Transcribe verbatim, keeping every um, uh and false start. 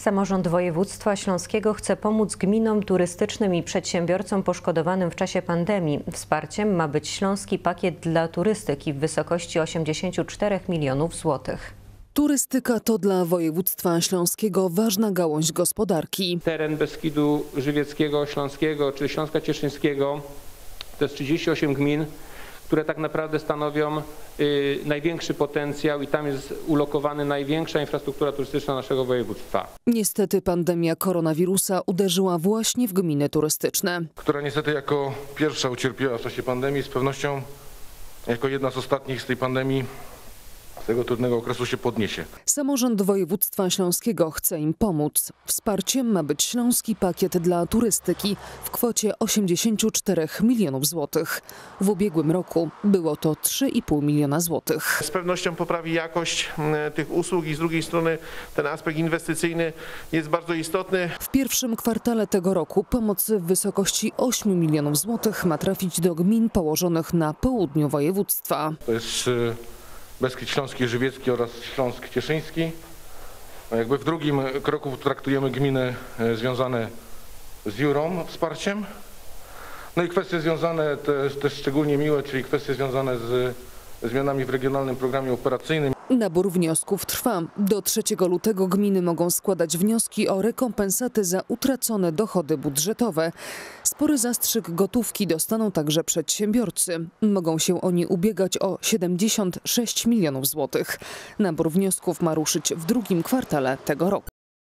Samorząd województwa śląskiego chce pomóc gminom turystycznym i przedsiębiorcom poszkodowanym w czasie pandemii. Wsparciem ma być Śląski Pakiet dla Turystyki w wysokości osiemdziesięciu czterech milionów złotych. Turystyka to dla województwa śląskiego ważna gałąź gospodarki. Teren Beskidu Żywieckiego, Śląskiego czy Śląska Cieszyńskiego to jest trzydzieści osiem gmin, które tak naprawdę stanowią y, największy potencjał i tam jest ulokowana największa infrastruktura turystyczna naszego województwa. Niestety pandemia koronawirusa uderzyła właśnie w gminy turystyczne, która niestety jako pierwsza ucierpiała w czasie pandemii, z pewnością jako jedna z ostatnich z tej pandemii z tego trudnego okresu się podniesie. Samorząd województwa śląskiego chce im pomóc. Wsparciem ma być Śląski Pakiet dla Turystyki w kwocie osiemdziesięciu czterech milionów złotych. W ubiegłym roku było to trzy i pół miliona złotych. Z pewnością poprawi jakość tych usług i z drugiej strony ten aspekt inwestycyjny jest bardzo istotny. W pierwszym kwartale tego roku pomoc w wysokości ośmiu milionów złotych ma trafić do gmin położonych na południu województwa. To jest Beskid Śląski, Żywiecki oraz Śląsk Cieszyński. Jakby w drugim kroku traktujemy gminy związane z Jurą wsparciem. No i kwestie związane też, też szczególnie miłe, czyli kwestie związane z zmianami w regionalnym programie operacyjnym. Nabór wniosków trwa. Do trzeciego lutego gminy mogą składać wnioski o rekompensaty za utracone dochody budżetowe. Spory zastrzyk gotówki dostaną także przedsiębiorcy. Mogą się oni ubiegać o siedemdziesiąt sześć milionów złotych. Nabór wniosków ma ruszyć w drugim kwartale tego roku.